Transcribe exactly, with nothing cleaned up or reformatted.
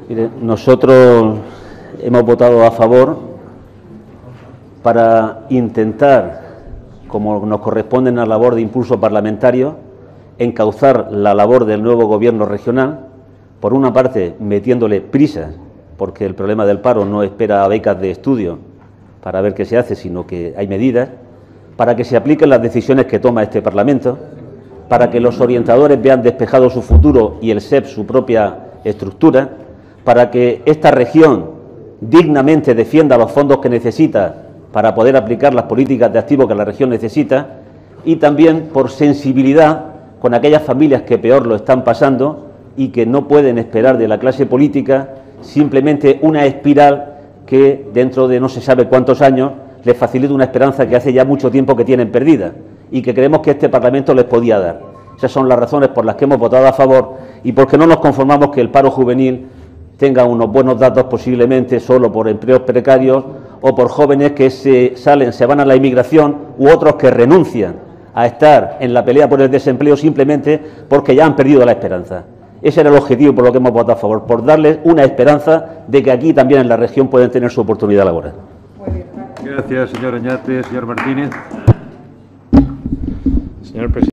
Mire, nosotros hemos votado a favor para intentar, como nos corresponde en la labor de impulso parlamentario, encauzar la labor del nuevo gobierno regional, por una parte metiéndole prisas, porque el problema del paro no espera a becas de estudio para ver qué se hace, sino que hay medidas, para que se apliquen las decisiones que toma este Parlamento, para que los orientadores vean despejado su futuro y el S E P su propia estructura, para que esta región dignamente defienda los fondos que necesita para poder aplicar las políticas de activo que la región necesita, y también por sensibilidad con aquellas familias que peor lo están pasando y que no pueden esperar de la clase política simplemente una espiral que dentro de no se sabe cuántos años les facilite una esperanza que hace ya mucho tiempo que tienen perdida y que creemos que este Parlamento les podía dar. Esas son las razones por las que hemos votado a favor y porque no nos conformamos que el paro juvenil tenga unos buenos datos posiblemente solo por empleos precarios o por jóvenes que se salen, se van a la inmigración, u otros que renuncian a estar en la pelea por el desempleo simplemente porque ya han perdido la esperanza. Ese era el objetivo por lo que hemos votado a favor, por darles una esperanza de que aquí también en la región pueden tener su oportunidad laboral. Gracias, señor Oñate. Señor Martínez. Señor presidente.